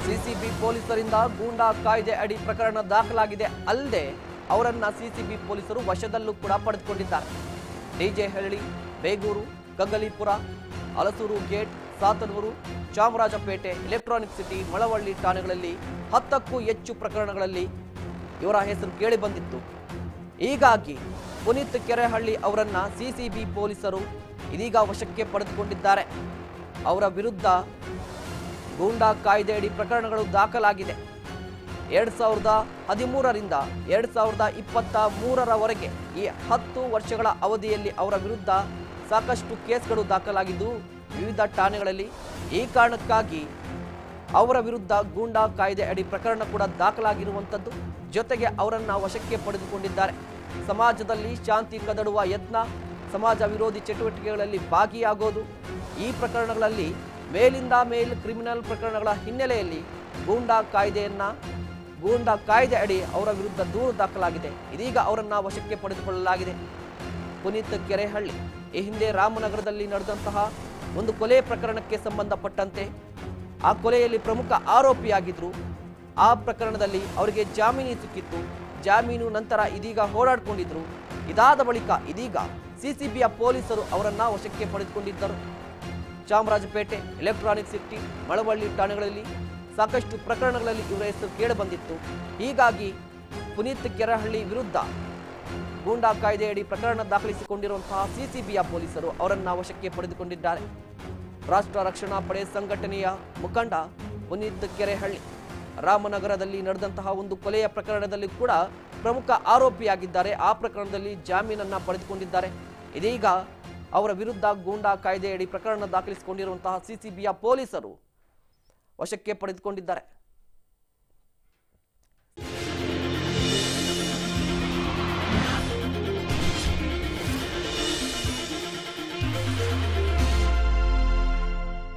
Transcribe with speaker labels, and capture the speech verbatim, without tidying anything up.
Speaker 1: CCB ಪೊಲೀಸರಿಂದ ಗೂಂಡಾ ಕಾಯ್ದೆ ಅಡಿ ಪ್ರಕರಣ ದಾಖಲಾಗಿದೆ. ಅಲ್ಲದೆ ಅವರನ್ನ ಸಿಸಿಬಿ ಪೊಲೀಸರು ವಶದಲ್ಲೂ ಕೂಡ ಪಡೆದುಕೊಂಡಿದ್ದಾರೆ. DJ Halli, Begur, Kaggalipura, Halasuru Gate, Sathanur, Chamarajpet, Electronic City, Malavalli ಠಾಣೆಗಳಲ್ಲಿ ಹತ್ತಕ್ಕೂ ಹೆಚ್ಚು ಪ್ರಕರಣಗಳಲ್ಲಿ ಇವರ ಹೆಸರು ಕೇಳಿ ಬಂದಿತ್ತು. ಹೀಗಾಗಿ ಪುನೀತ್ ಕೆರೆಹಳ್ಳಿ ಅವರನ್ನ ಸಿಸಿಬಿ ಪೊಲೀಸರು ಇದೀಗ ವಶಕ್ಕೆ ಪಡೆದುಕೊಂಡಿದ್ದಾರೆ. ಅವರ ವಿರುದ್ಧ ಗೂಂಡಾ ಕಾಯ್ದೆಯಡಿ ಪ್ರಕರಣಗಳು ದಾಖಲಾಗಿದೆ. ಎರಡ್ ಸಾವಿರದ ಹದಿಮೂರರಿಂದ ಎರಡ್ ಸಾವಿರದ ಇಪ್ಪತ್ತ ಮೂರರವರೆಗೆ ಈ ಹತ್ತು ವರ್ಷಗಳ ಅವಧಿಯಲ್ಲಿ ಅವರ ವಿರುದ್ಧ ಸಾಕಷ್ಟು ಕೇಸ್ಗಳು ದಾಖಲಾಗಿದ್ದು ವಿವಿಧ ಠಾಣೆಗಳಲ್ಲಿ. ಈ ಕಾರಣಕ್ಕಾಗಿ ಅವರ ವಿರುದ್ಧ ಗೂಂಡಾ ಕಾಯ್ದೆ ಅಡಿ ಪ್ರಕರಣ ಕೂಡ ದಾಖಲಾಗಿರುವಂಥದ್ದು. ಜೊತೆಗೆ ಅವರನ್ನು ವಶಕ್ಕೆ ಪಡೆದುಕೊಂಡಿದ್ದಾರೆ. ಸಮಾಜದಲ್ಲಿ ಶಾಂತಿ ಕದಡುವ ಯತ್ನ, ಸಮಾಜ ವಿರೋಧಿ ಚಟುವಟಿಕೆಗಳಲ್ಲಿ ಭಾಗಿಯಾಗೋದು, ಈ ಪ್ರಕರಣಗಳಲ್ಲಿ ಮೇಲಿಂದ ಮೇಲ್ ಕ್ರಿಮಿನಲ್ ಪ್ರಕರಣಗಳ ಹಿನ್ನೆಲೆಯಲ್ಲಿ ಗೂಂಡಾ ಕಾಯ್ದೆಯನ್ನ ಗೂಂಡಾ ಕಾಯ್ದೆ ಅಡಿ ಅವರ ವಿರುದ್ಧ ದೂರು ದಾಖಲಾಗಿದೆ. ಇದೀಗ ಅವರನ್ನ ವಶಕ್ಕೆ ಪಡೆದುಕೊಳ್ಳಲಾಗಿದೆ. ಪುನೀತ್ ಕೆರೆಹಳ್ಳಿ ಈ ಹಿಂದೆ ರಾಮನಗರದಲ್ಲಿ ನಡೆದಂತಹ ಒಂದು ಕೊಲೆ ಪ್ರಕರಣಕ್ಕೆ ಸಂಬಂಧಪಟ್ಟಂತೆ ಆ ಕೊಲೆಯಲ್ಲಿ ಪ್ರಮುಖ ಆರೋಪಿಯಾಗಿದ್ರು. ಆ ಪ್ರಕರಣದಲ್ಲಿ ಅವರಿಗೆ ಜಾಮೀನು ಸಿಕ್ಕಿತ್ತು. ಜಾಮೀನು ನಂತರ ಇದೀಗ ಹೋರಾಡಿಕೊಂಡಿದ್ರು. ಇದಾದ ಬಳಿಕ ಇದೀಗ ಸಿಸಿಬಿಯ ಪೊಲೀಸರು ಅವರನ್ನ ವಶಕ್ಕೆ ಪಡೆದುಕೊಂಡಿದ್ದರು. ಚಾಮರಾಜಪೇಟೆ, ಎಲೆಕ್ಟ್ರಾನಿಕ್ ಸಿಟಿ, ಮಳವಳ್ಳಿ ಠಾಣೆಗಳಲ್ಲಿ ಸಾಕಷ್ಟು ಪ್ರಕರಣಗಳಲ್ಲಿ ಇವರ ಹೆಸರು ಕೇಳಿಬಂದಿತ್ತು. ಹೀಗಾಗಿ ಪುನೀತ್ ಕೆರೆಹಳ್ಳಿ ವಿರುದ್ಧ ಗೂಂಡಾ ಕಾಯ್ದೆಯಡಿ ಪ್ರಕರಣ ದಾಖಲಿಸಿಕೊಂಡಿರುವಂತಹ ಸಿಸಿಬಿಯ ಪೊಲೀಸರು ಅವರನ್ನ ವಶಕ್ಕೆ ಪಡೆದುಕೊಂಡಿದ್ದಾರೆ. ರಾಷ್ಟ್ರ ರಕ್ಷಣಾ ಪಡೆ ಸಂಘಟನೆಯ ಮುಖಂಡ ಪುನೀತ್ ಕೆರೆಹಳ್ಳಿ ರಾಮನಗರದಲ್ಲಿ ನಡೆದಂತಹ ಒಂದು ಕೊಲೆಯ ಪ್ರಕರಣದಲ್ಲಿ ಕೂಡ ಪ್ರಮುಖ ಆರೋಪಿಯಾಗಿದ್ದಾರೆ. ಆ ಪ್ರಕರಣದಲ್ಲಿ ಜಾಮೀನನ್ನ ಪಡೆದುಕೊಂಡಿದ್ದಾರೆ. ಇದೀಗ ಅವರ ವಿರುದ್ಧ ಗೂಂಡಾ ಕಾಯ್ದೆಯಡಿ ಪ್ರಕರಣ ದಾಖಲಿಸಿಕೊಂಡಿರುವಂತಹ ಸಿಸಿಬಿಯ ಪೊಲೀಸರು ವಶಕ್ಕೆ ಪಡೆದುಕೊಂಡಿದ್ದಾರೆ.